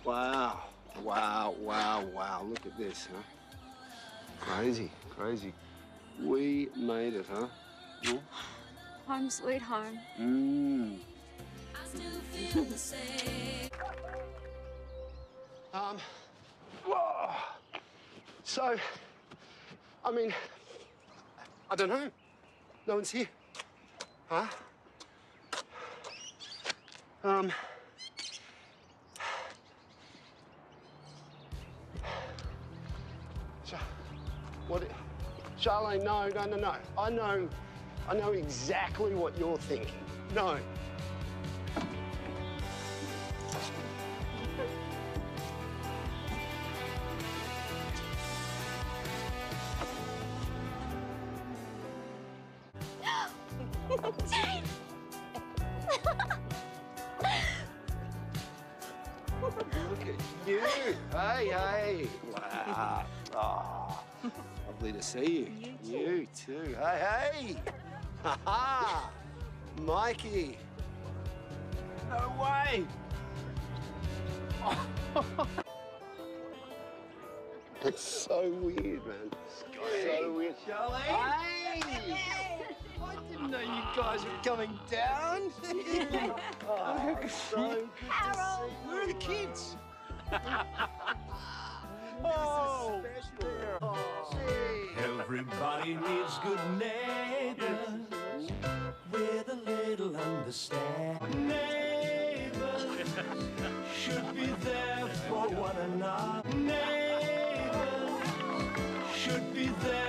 Wow. Wow, wow, wow. Look at this, huh? Crazy, crazy. We made it, huh? Hmm? Home sweet home. Mmm. I still feel the same. Whoa. So, I mean, I don't know. No one's here. Huh? What? Charlene, no. I know exactly what you're thinking. No. Jane! Look at you. Hey. Wow. Oh, lovely to see you. You too. Hey. Ha-ha. Mikey. No way. It's so weird, man. So weird. Charlie? Hey. I didn't know you guys were coming down. Oh, so good Harold. to see you. Where are the kids? Oh, Everybody needs good neighbors with a little understanding. Neighbors should be there for one another. Neighbors should be there.